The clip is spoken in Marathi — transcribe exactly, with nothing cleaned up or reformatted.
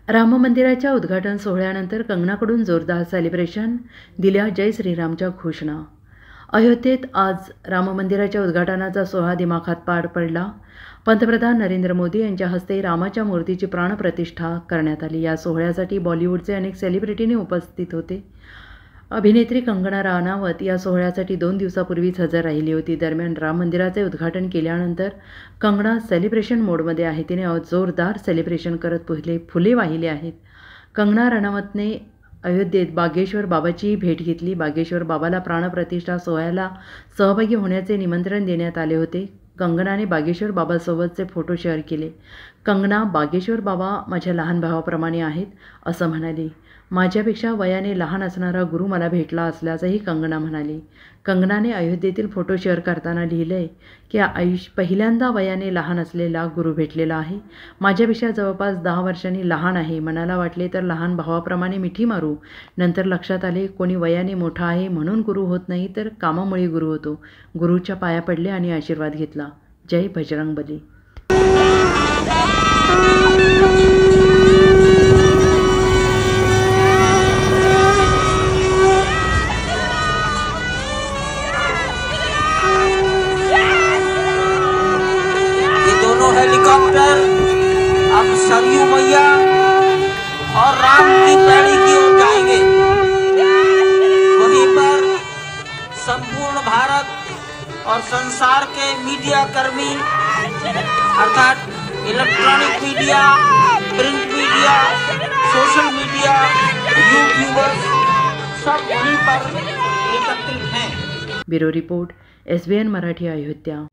राम मंदिराच्या उद्घाटन सोहळ्यानंतर कंगनाकडून जोरदार सेलिब्रेशन, दिल्या जय श्रीरामच्या घोषणा। अयोध्येत आज राम मंदिराच्या उद्घाटनाचा सोहळा दिमाखात पार पडला। पंतप्रधान नरेंद्र मोदी यांच्या हस्ते रामाच्या मूर्तीची प्राणप्रतिष्ठा करण्यात आली। या सोहळ्यासाठी बॉलिवूडचे अनेक सेलिब्रिटींनी उपस्थित होते। अभिनेत्री कंगना राणावत या सोहळ्यासाठी दोन दिवसापूर्वीच हजर राहिली होती। दरम्यान राम मंदिराचे उद्घाटन केल्यानंतर कंगना सेलिब्रेशन मोडमध्ये आहे। तिने जोरदार सेलिब्रेशन करत फुले फुले वाहिले आहेत। कंगना राणावतने अयोध्येत बागेश्वर बाबाची भेट घेतली। बागेश्वर बाबाला प्राणप्रतिष्ठा सोहळ्याला सहभागी होण्याचे निमंत्रण देण्यात आले होते। कंगनाने बागेश्वर बाबासोबतचे फोटो शेअर केले। कंगना बागेश्वर बाबा माझ्या लहान भावाप्रमाणे आहेत असं म्हणाली। माझ्यापेक्षा वयाने लहान असणारा गुरु मला भेटला असल्याचंही कंगना म्हणाली। कंगनाने अयोध्येतील फोटो शेअर करताना लिहिलंय की आयुष पहिल्यांदा वयाने लहान असलेला गुरु भेटलेला आहे। माझ्यापेक्षा जवळपास दहा वर्षांनी लहान आहे। मनाला वाटले तर लहान भावाप्रमाणे मिठी मारू। नंतर लक्षात आले कोणी वयाने मोठा आहे म्हणून गुरु होत नाही तर कामामुळे गुरु होतो। गुरुच्या पाया पडले आणि आशीर्वाद घेतला। जय बजरंगबली। हेलीकॉप्टर अब सरयू मैया और राम की पैड़ी की ओर जाएंगे। वहीं पर संपूर्ण भारत और संसार के मीडिया कर्मी अर्थात electronic media, print media, social media, YouTubers सब वहीं पर एकत्रित हैं। Bureau report, S B N Marathi, Ayodhya.